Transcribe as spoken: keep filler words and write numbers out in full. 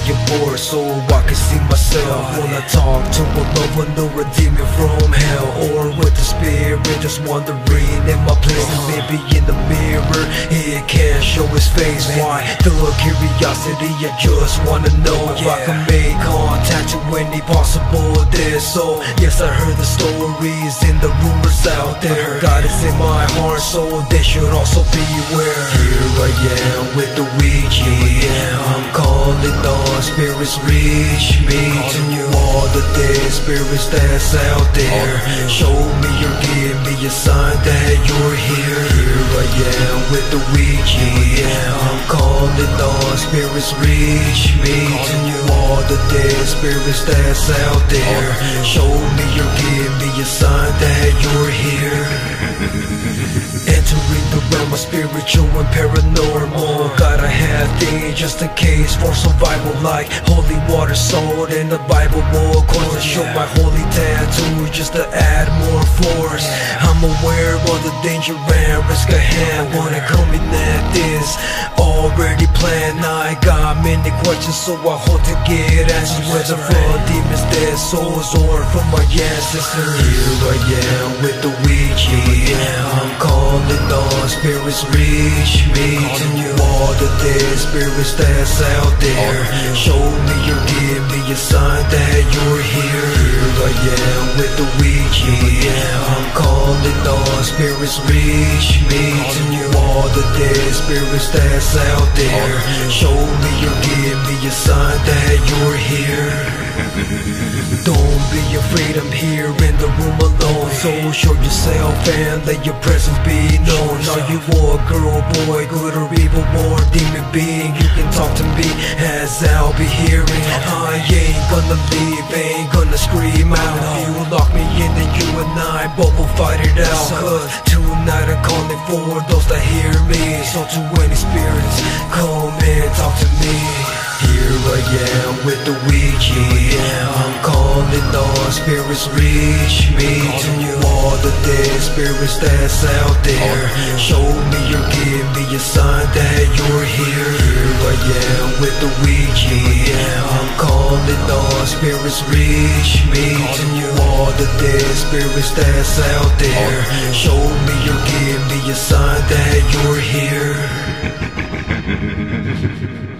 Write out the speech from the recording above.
being bored so I can see myself. Wanna talk to a loved one or redeem me from hell, or with the spirit just wandering in my place. And maybe in the mirror he can't show his face. Why the curiosity? I just wanna know if I can make contact to any possible this. So yes, I heard the stories and the rumors out there. God is in my heart, so they should also beware. Here I am with the Ouija. I'm calling on spirits, reach me to all the dead spirits that's out there. Show me or give me a sign that you're here. Here I am with the Ouija. I'm calling on spirits, reach me to all the dead spirits that's out there. Show me or give me a sign that you're here. Entering the realm of spiritual and paranormal. Gotta have things just in case for survival, like holy water, salt, and the Bible book. Coins to show my holy tattoo just to add more force. I'm aware of the danger and risk ahead when it coming at this. Already planned, I got many questions, so I hope to get answers. Whether from demons, dead souls, or from my ancestors. Here I am with the Ouija. I'm calling on spirits, reach me to all the dead spirits that's out there. Show me or give me a sign that you're here. Here I am with the Ouija. I'm calling on spirits, reach me to all the dead spirits that's out there. Show me or give me a sign that you're here. Don't be afraid, I'm here in the room alone. So show yourself and let your presence be known. Are you a girl, boy, good or evil, or demon being? You can talk to me as I'll be hearing. I ain't gonna leave, ain't gonna scream out. If you lock me in, then you and I both will fight it out. Cause tonight I'm calling for those that hear me. So to any spirits, come and talk to me. Here I am with the Ouija. I'm calling on spirits, reach me to all the dead spirits that's out there. Show me or give me a sign that you're here. Here I am with the Ouija. I'm calling on spirits, reach me to all the dead spirits that's out there. Show me or give me a sign that you're here.